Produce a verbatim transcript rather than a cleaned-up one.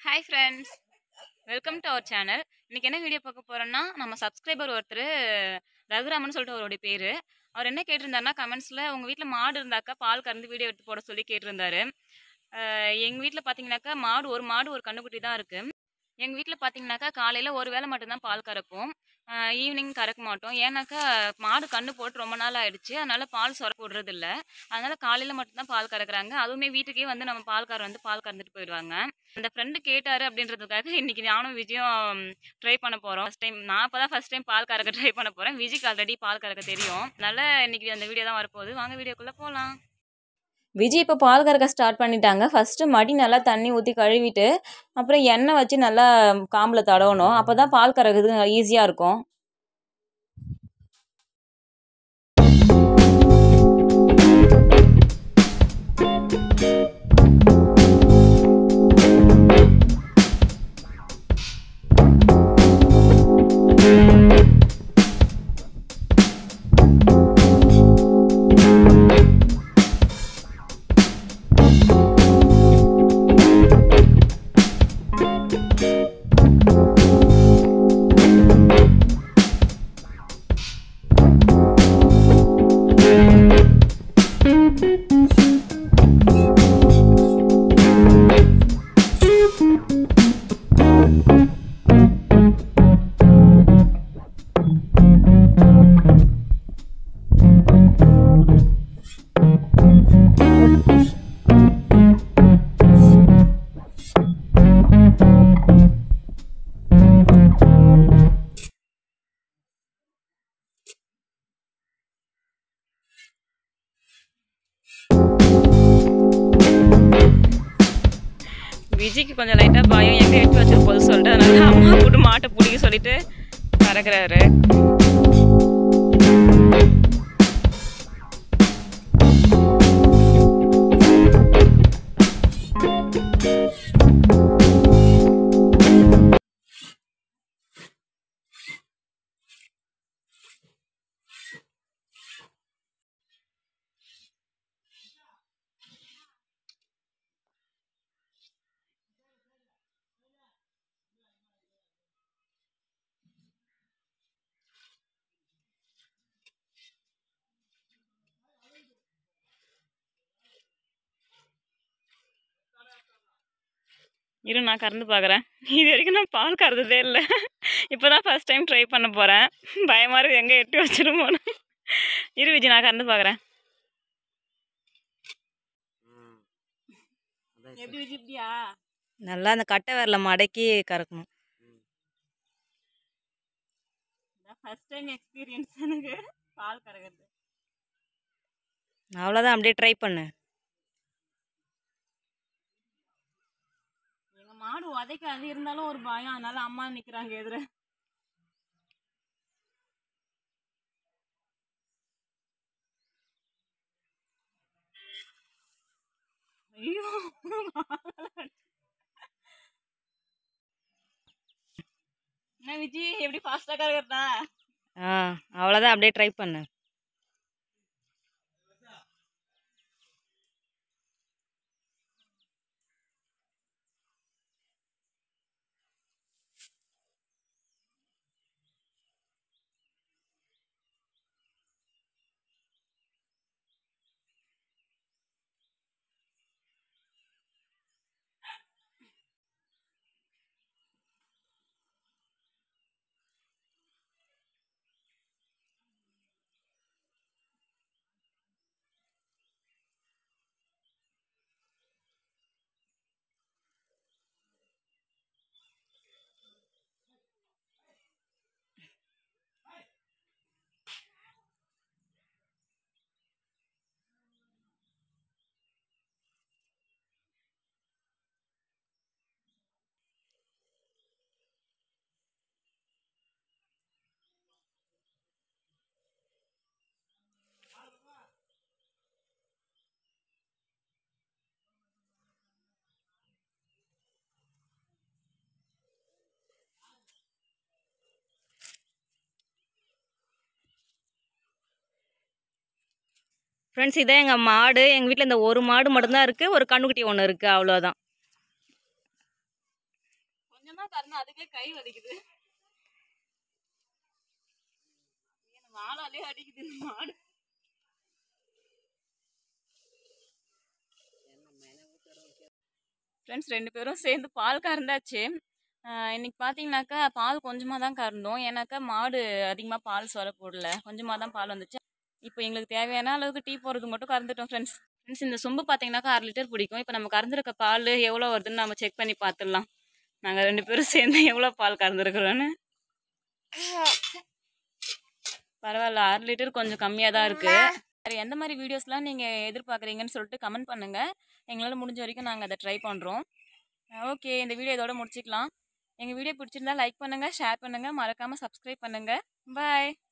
Hi friends, welcome to our channel. இன்னைக்கு என்ன video பார்க்க போறோம்னா, நம்ம சப்ஸ்கிரைபர் ஒருத்தர் ரகுராமன் சொல்லிட்டு அவருடைய பேரு. அவர் என்ன கேட்டிருந்தாருன்னா, கமெண்ட்ஸ்ல உங்க வீட்ல மாடு இருந்தாக்கா பால் கறந்து வீடியோ எடுத்து போட சொல்லி கேட்டிருந்தாரு. அ எங்க வீட்ல பார்த்தீங்கன்னாக்கா, மாடு ஒரு மாடு ஒரு கன்னுக்குட்டி தான் இருக்கு. எங்க வீட்ல பார்த்தீங்கன்னாக்கா, காலையில ஒரு வேளை மட்டும் தான் பால் கறப்போம். அ ஈவினிங் கறக்க மாட்டோம். ஏன்னாக்கா, மாடு கன்னு போட்டு ரொம்ப நாள் ஆயிடுச்சு. அதனால பால் சொர விடுறதில்ல. அதனால காலையில மட்டும் தான் பால் கறக்குறாங்க. அதுவுமே வீட்டுக்கே வந்து நம்ம பால்காரர் வந்து பால் கறந்துட்டு போயிடுவாங்க. அந்த ஃப்ரெண்டு கேட்டாரு அப்படின்றதுக்காக இன்னைக்கு நானும் விஜயும் ட்ரை பண்ண போறோம். ஃபர்ஸ்ட் டைம் நான் இப்பதான் ஃபர்ஸ்ட் டைம் பால் கறக்க ட்ரை பண்ண போறேன். விஜய்க்கு ஆல்ரெடி பால் கறக்க தெரியும். அதனால இன்னைக்கு அந்த வீடியோ தான் வரப்போகுது. வாங்க வீடியோக்குள்ள போலாம். விஜய் இப்போ பால் கறக்க ஸ்டார்ட் பண்ணிட்டாங்க. ஃபர்ஸ்ட் மடி நல்லா தண்ணி ஊற்றி கழுவிட்டு அப்புறம் எண்ணெய் வச்சு நல்லா காம்பில் தடவணும். அப்போ தான் பால் கறக்குறது ஈஸியாக இருக்கும். விஜய்க்கு கொஞ்சம் லைட்டாக பயம் எங்கே எடுத்து வச்சிரு போது சொல்லிட்டு அதனால அம்மா போட்டு மாட்டை பிடிக்க சொல்லிட்டு கறக்குறாரு. இரு நான் கறந்து பார்க்குறேன். இது வரைக்கும் நான் பால் கறந்ததே இல்லை. இப்போ தான் ஃபர்ஸ்ட் டைம் ட்ரை பண்ண போகிறேன். பயமாக இருக்கு எங்கே எட்டி வச்சிருமோன்னு. இரு விஜய் நான் கறந்து பார்க்குறேன். எப்படி விஜய் இப்படியா? நல்லா அந்த கட்டை விரல மடக்கி கறக்கணும். ஃபர்ஸ்ட் டைம் எக்ஸ்பீரியன்ஸ் எனக்கு பால் கறக்கிறது. அவ்வளோதான், அப்படியே ட்ரை பண்ணு. எங்க மாடு உதைக்காது இருந்தாலும் ஒரு பயம், அதனால அம்மா நிக்கிறாங்க எதிர. ஐயோ என்ன விஜய் எப்படி ஃபாஸ்டா கறக்கிறதா? ஆ அவ்வளோதான், அப்படியே ட்ரை பண்ணு. ஃப்ரெண்ட்ஸ், இதே எங்கள் மாடு. எங்கள் வீட்டில் இந்த ஒரு மாடு மட்டும்தான் இருக்குது, ஒரு கண்ணுக்குட்டி ஒன்று இருக்குது, அவ்வளோதான். கொஞ்சமா கறந்து அதுக்கே கை வலிக்குது. வாழாலே அடிக்குது இந்த மாடு. ஃப்ரெண்ட்ஸ் ரெண்டு பேரும் சேர்ந்து பால் கறந்தாச்சு. இன்னைக்கு பார்த்தீங்கன்னாக்கா பால் கொஞ்சமாக தான் கறந்தோம். ஏன்னாக்கா மாடு அதிகமாக பால் சொர போடல, கொஞ்சமாக தான் பால் வந்துச்சு. இப்போ எங்களுக்கு தேவையான அளவுக்கு டீ போடுறது மட்டும் கறந்துட்டோம் ஃப்ரெண்ட்ஸ். ஃப்ரெண்ட்ஸ் இந்த சொம்பு பார்த்தீங்கன்னாக்கா அரை லிட்டர் பிடிக்கும். இப்போ நம்ம கறந்துருக்க பால் எவ்வளோ வருதுன்னு நம்ம செக் பண்ணி பார்த்துடலாம். நாங்கள் ரெண்டு பேரும் சேர்ந்து எவ்வளோ பால் கறந்துருக்குறோன்னு. பரவாயில்ல, அரை லிட்டர் கொஞ்சம் கம்மியாக தான் இருக்குது. வேறு எந்த மாதிரி வீடியோஸ்லாம் நீங்கள் எதிர்பார்க்குறீங்கன்னு சொல்லிட்டு கமெண்ட் பண்ணுங்கள். எங்களால் முடிஞ்ச வரைக்கும் நாங்கள் அதை ட்ரை பண்ணுறோம். ஓகே, இந்த வீடியோ இதோட முடிச்சுக்கலாம். எங்கள் வீடியோ பிடிச்சிருந்தா லைக் பண்ணுங்கள், ஷேர் பண்ணுங்கள், மறக்காமல் சப்ஸ்கிரைப் பண்ணுங்கள். பாய்.